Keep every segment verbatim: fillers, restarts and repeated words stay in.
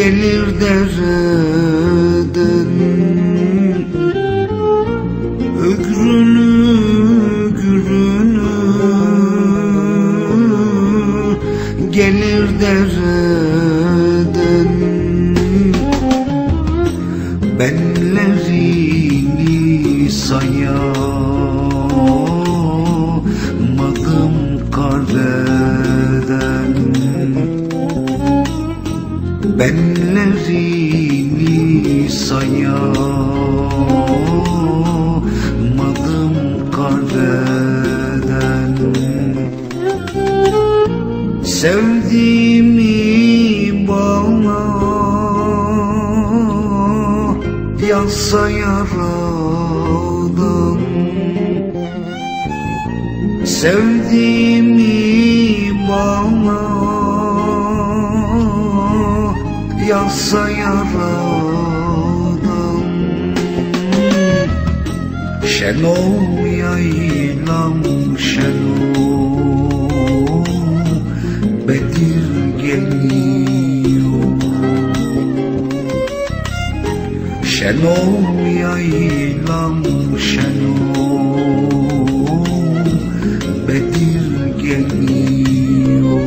gelir dereden, ögrünü gürünü gelir dereden. Benlerini sayamadım kareden, benlerini sayamadım kareden. Sevdiğimi bana yazsa yaradan, sevdiğimi bana yazsa yaradan. Şeno yaylam şeno, Bedir geliyor. Şeno yaylam şeno, Bedir geliyor.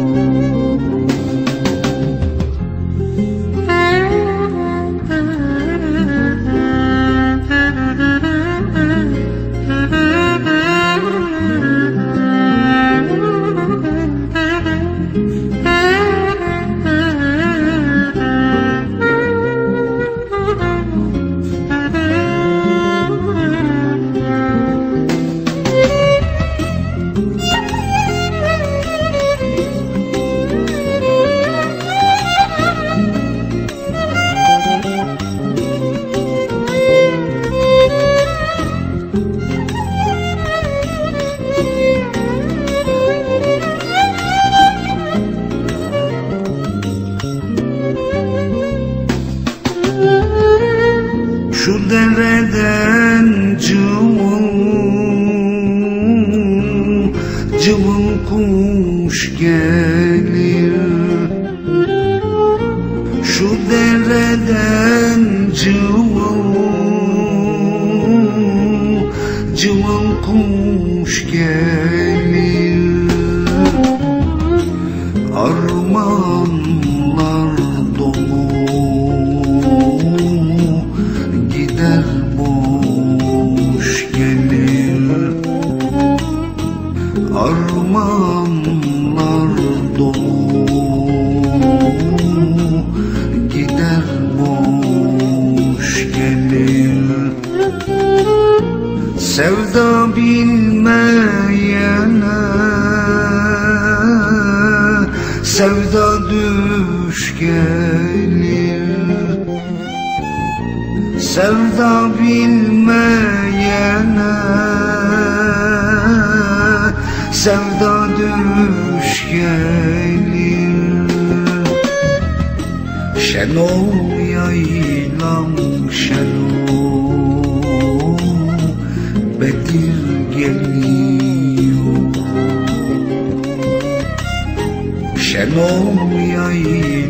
Şu dereden cıvıl cıvıl kuş gelir, şu dereden cıvıl cıvıl kuş gelir. Armağanlar dolu gider boş gelir, armağanlar dolu gider boş gelir. Sevda bilmeyene sevda düş gelir, sevda bilmeyene sevda düş gelir. Şeno yaylam şeno, Bedir geliyor. Şeno yaylam